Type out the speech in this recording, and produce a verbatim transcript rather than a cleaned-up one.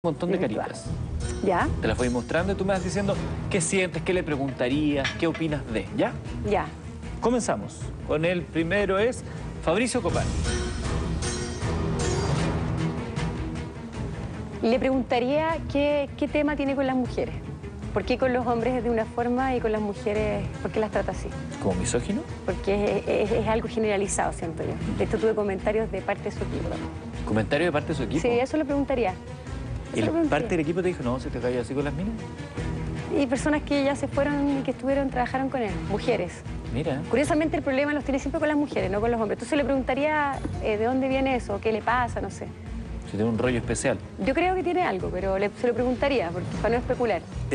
Un montón de virtual. caritas. ¿Ya? Te las voy mostrando y tú me vas diciendo qué sientes, qué le preguntarías, qué opinas de, ¿ya? Ya. Comenzamos. Con el primero es Fabricio Copán. Le preguntaría qué, qué tema tiene con las mujeres. ¿Por qué con los hombres es de una forma y con las mujeres, por qué las trata así? ¿Como misógino? Porque es, es- es algo generalizado, siento yo. De hecho, tuve comentarios de parte de su equipo. ¿Comentario de parte de su equipo? Sí, eso le preguntaría. ¿Y Eso le la preguntaría. parte del equipo te dijo, no, se te cayó así con las minas? Y personas que ya se fueron y que estuvieron, trabajaron con él, mujeres. Mira. Curiosamente, el problema los tiene siempre con las mujeres, no con los hombres. Entonces le preguntaría eh, de dónde viene eso, qué le pasa, no sé. Si tiene un rollo especial. Yo creo que tiene algo, pero le- se lo preguntaría, porque para no especular.